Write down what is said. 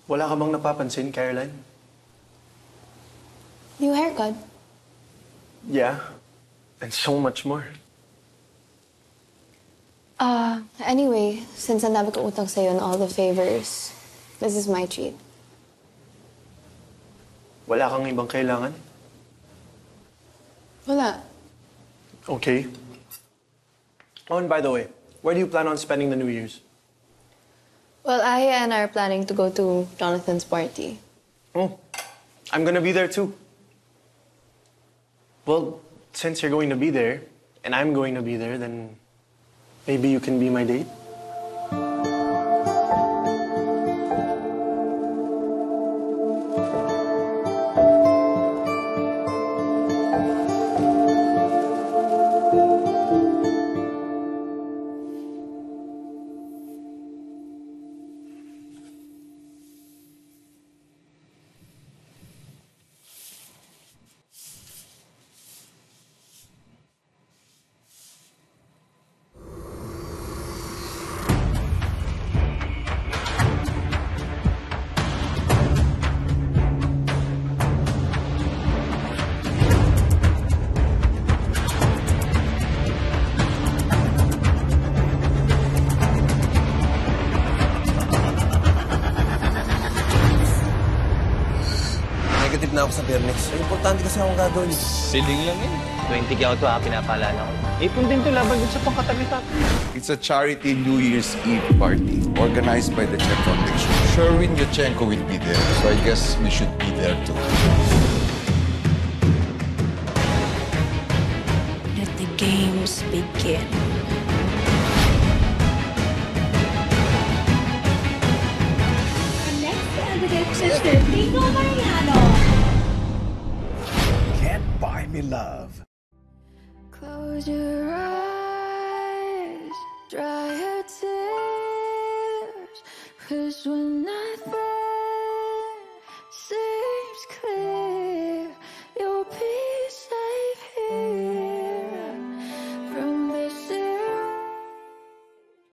Wala ka bang napapansin, Caroline? New haircut? Yeah. And so much more. Anyway, since ang dami ko utang sa'yo and all the favors, this is my treat. Wala kang ibang kailangan? Wala. Okay. Oh, and by the way, where do you plan on spending the New Year's? Well, I and I are planning to go to Jonathan's party. Oh, I'm gonna be there too. Well, since you're going to be there, and I'm going to be there, then maybe you can be my date? Negative na ako sa Bernex. Importante kasi akong gagawin. Siling lang yun. 20 ako to pinapaalala ko. Ipon din to laban dun sa pangkatabi-tabi. It's a charity New Year's Eve party organized by the Czech Foundation. Sherwin Yurchenko will be there, so I guess we should be there too. Let the games begin. Next candidate, Sister Pico Mariano. Can't buy me love. Close your eyes, dry your tears. Wish when nothing